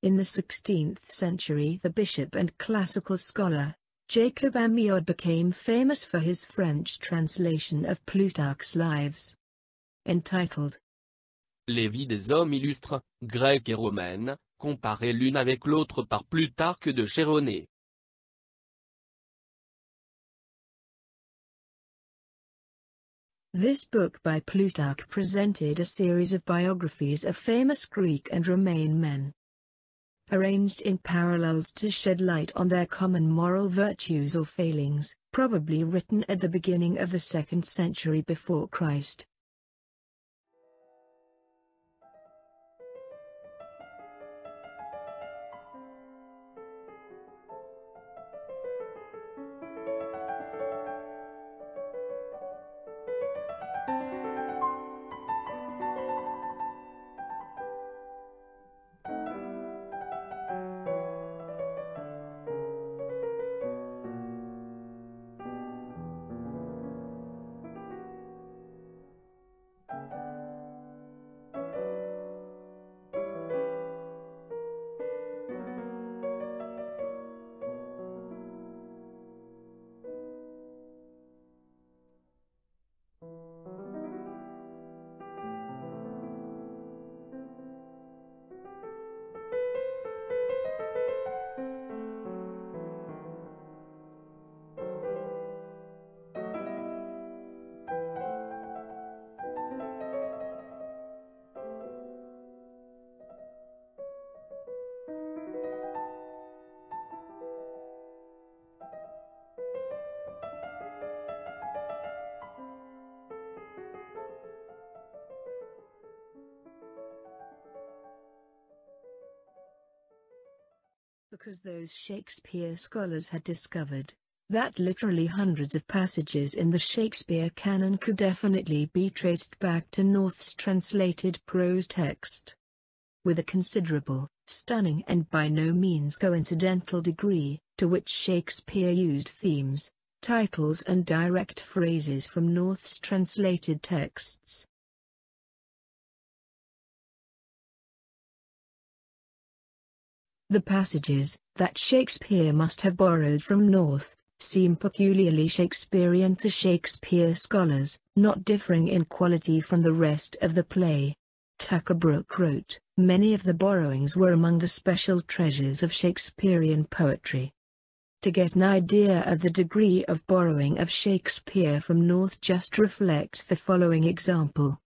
In the 16th century, the bishop and classical scholar, Jacob Amiot, became famous for his French translation of Plutarch's Lives, entitled Les vies des hommes illustres, grecques et romaines, comparées l'une avec l'autre par Plutarque de Chéronée. This book by Plutarch presented a series of biographies of famous Greek and Roman men, arranged in parallels to shed light on their common moral virtues or failings, probably written at the beginning of the 2nd century before Christ. Because those Shakespeare scholars had discovered that literally hundreds of passages in the Shakespeare canon could definitely be traced back to North's translated prose text, with a considerable, stunning and by no means coincidental degree, to which Shakespeare used themes, titles and direct phrases from North's translated texts. The passages that Shakespeare must have borrowed from North seem peculiarly Shakespearean to Shakespeare scholars, not differing in quality from the rest of the play. Tucker Brooke wrote, "Many of the borrowings were among the special treasures of Shakespearean poetry." To get an idea of the degree of borrowing of Shakespeare from North, just reflect the following example.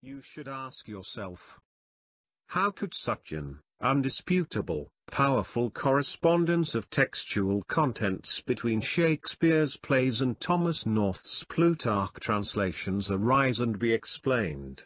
You should ask yourself, how could such an undisputable, powerful correspondence of textual contents between Shakespeare's plays and Thomas North's Plutarch translations arise and be explained?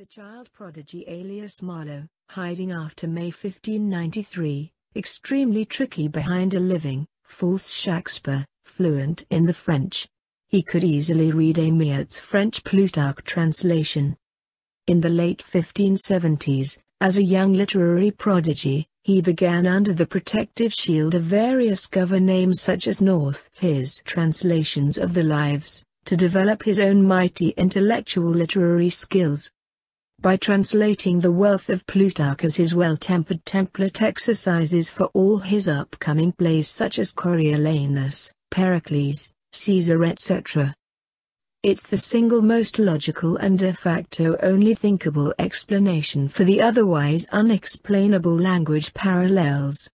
child prodigy alias Marlowe, hiding after May 1593, extremely tricky behind a living, false Shakespeare, fluent in the French. He could easily read Amiot's French Plutarch translation. In the late 1570s, as a young literary prodigy, he began under the protective shield of various cover names such as North, his translations of the Lives, to develop his own mighty intellectual literary skills. By translating the wealth of Plutarch as his well-tempered template exercises for all his upcoming plays such as Coriolanus, Pericles, Caesar etc. It's the single most logical and de facto only thinkable explanation for the otherwise unexplainable language parallels.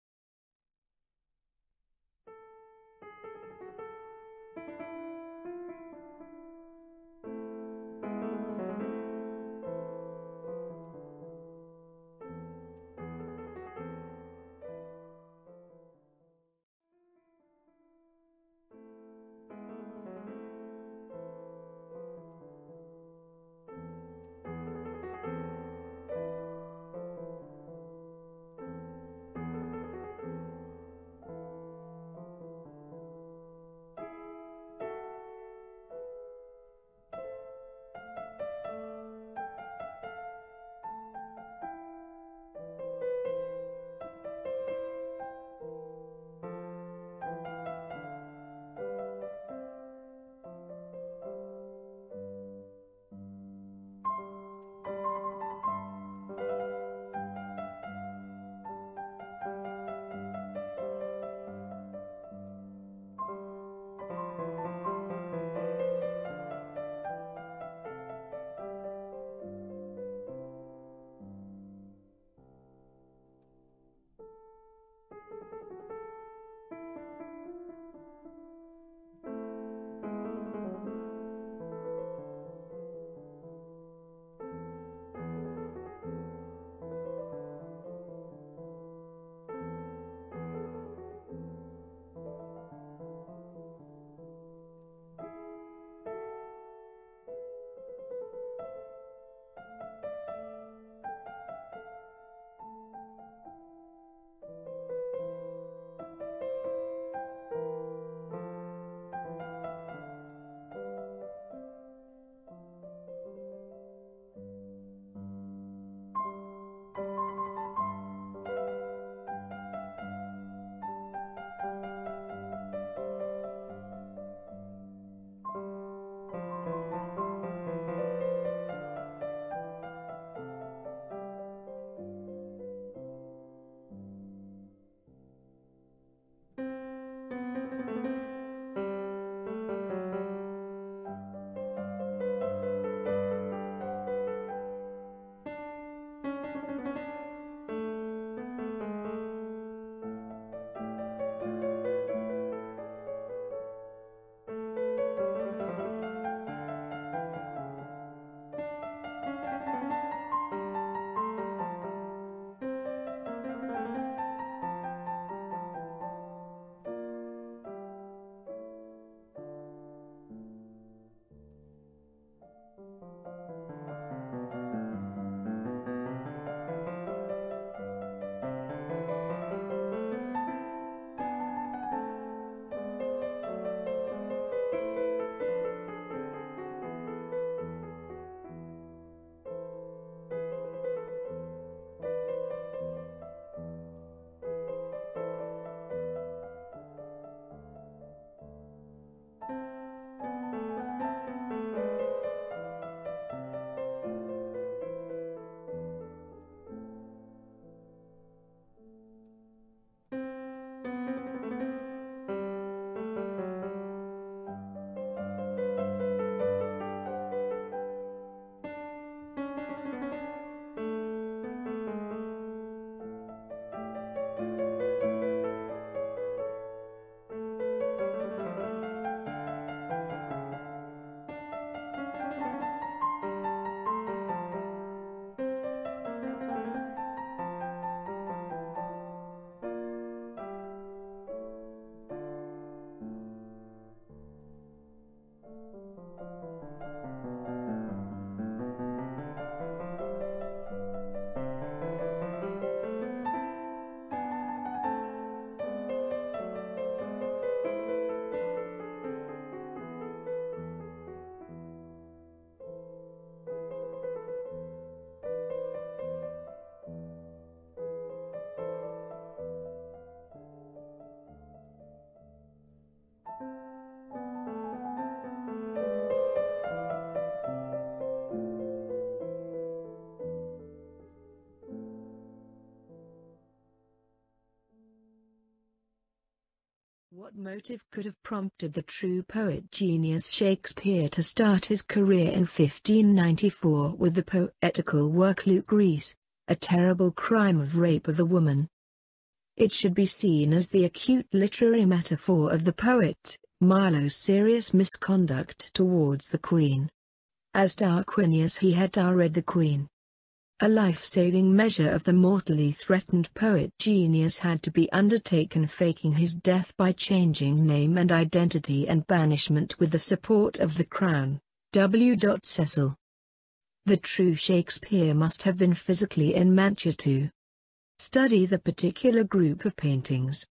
What motive could have prompted the true poet genius Shakespeare to start his career in 1594 with the poetical work Lucrece, a terrible crime of rape of a woman? It should be seen as the acute literary metaphor of the poet, Marlowe's serious misconduct towards the Queen. As Tarquinius he had read the Queen. A life-saving measure of the mortally threatened poet genius had to be undertaken, faking his death by changing name and identity and banishment with the support of the Crown. W. Cecil. The true Shakespeare must have been physically in Mantua to study the particular group of paintings,